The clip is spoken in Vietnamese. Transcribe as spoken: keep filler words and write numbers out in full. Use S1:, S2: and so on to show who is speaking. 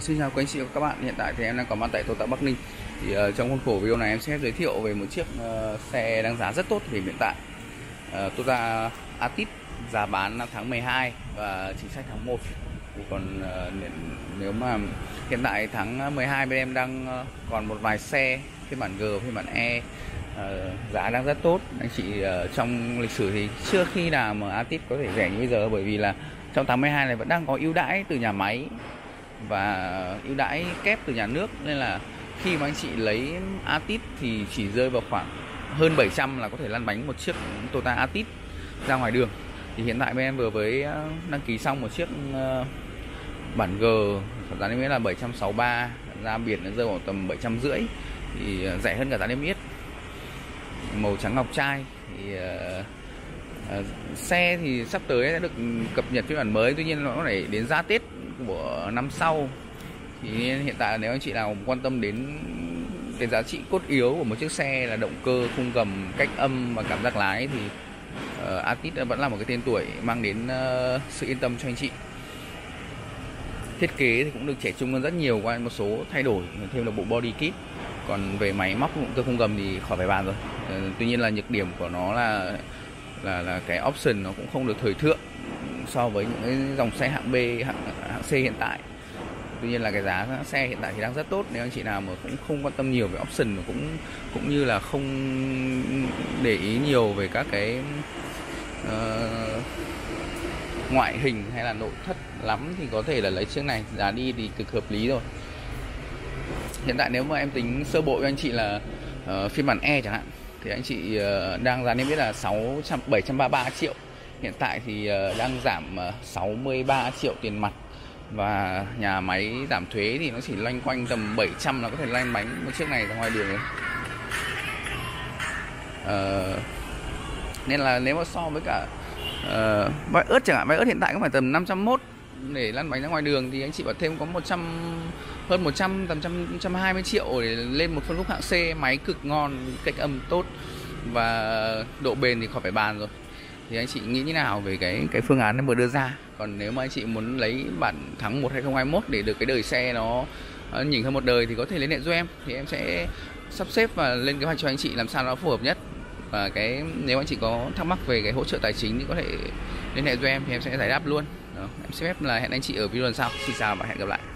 S1: Xin chào quý anh chị và các bạn. Hiện tại thì em đang có mặt tại Toyota Bắc Ninh. Thì uh, trong khuôn khổ video này em sẽ giới thiệu về một chiếc uh, xe đang giá rất tốt thời điểm hiện tại. Uh, Toyota Altis, giá bán năm tháng mười hai và chính sách tháng một. Thì còn uh, nếu mà hiện tại tháng mười hai bên em đang uh, còn một vài xe phiên bản G, phiên bản E, uh, giá đang rất tốt. Anh chị uh, trong lịch sử thì chưa khi nào mà Altis có thể rẻ như bây giờ, bởi vì là trong tháng mười hai này vẫn đang có ưu đãi từ nhà máy và ưu đãi kép từ nhà nước, nên là khi mà anh chị lấy Altis thì chỉ rơi vào khoảng hơn bảy trăm là có thể lăn bánh một chiếc Toyota Altis ra ngoài đường. Thì hiện tại bên em vừa mới đăng ký xong một chiếc bản G, giá niêm yết là bảy trăm sáu mươi ba, ra biển nó rơi vào tầm bảy trăm rưỡi, thì rẻ hơn cả giá niêm yết, màu trắng ngọc trai. Thì uh, uh, xe thì sắp tới sẽ được cập nhật phiên bản mới, tuy nhiên nó phải đến ra Tết của năm sau. Thì hiện tại nếu anh chị nào quan tâm đến cái giá trị cốt yếu của một chiếc xe là động cơ, khung gầm, cách âm và cảm giác lái thì uh, Altis vẫn là một cái tên tuổi mang đến uh, sự yên tâm cho anh chị. Thiết kế thì cũng được trẻ trung hơn rất nhiều qua một số thay đổi, thêm là bộ body kit. Còn về máy móc động cơ khung gầm thì khỏi phải bàn rồi. Uh, tuy nhiên là nhược điểm của nó là là là cái option nó cũng không được thời thượng so với những cái dòng xe hạng B, hạng, hạng C hiện tại. Tuy nhiên là cái giá xe hiện tại thì đang rất tốt. Nếu anh chị nào mà cũng không quan tâm nhiều về option, cũng cũng như là không để ý nhiều về các cái uh, ngoại hình hay là nội thất lắm thì có thể là lấy chiếc này, giá đi thì cực hợp lý rồi. Hiện tại nếu mà em tính sơ bộ cho anh chị là uh, phiên bản E chẳng hạn, thì anh chị uh, đang giá niêm yết là sáu trăm bảy trăm ba mươi ba triệu. Hiện tại thì uh, đang giảm uh, sáu mươi ba triệu tiền mặt, và nhà máy giảm thuế thì nó chỉ loanh quanh tầm bảy trăm là có thể lăn bánh một chiếc này ra ngoài đường rồi. Uh, nên là nếu mà so với cả uh, bãi ớt chẳng hạn, bãi ớt hiện tại cũng phải tầm năm trăm mốt để lăn bánh ra ngoài đường, thì anh chị bảo thêm có một trăm, hơn một trăm, tầm một trăm hai mươi triệu để lên một phân khúc hạng C, máy cực ngon, cách âm tốt và độ bền thì khỏi phải bàn rồi. Thì anh chị nghĩ như nào về cái cái phương án em vừa đưa ra? Còn nếu mà anh chị muốn lấy bản tháng một hai không hai mốt để được cái đời xe nó nhỉnh hơn một đời thì có thể liên hệ giúp em, thì em sẽ sắp xếp và lên kế hoạch cho anh chị làm sao nó phù hợp nhất. Và cái nếu anh chị có thắc mắc về cái hỗ trợ tài chính thì có thể liên hệ giúp em, thì em sẽ giải đáp luôn. Đó, em xin phép là hẹn anh chị ở video lần sau. Xin chào và hẹn gặp lại.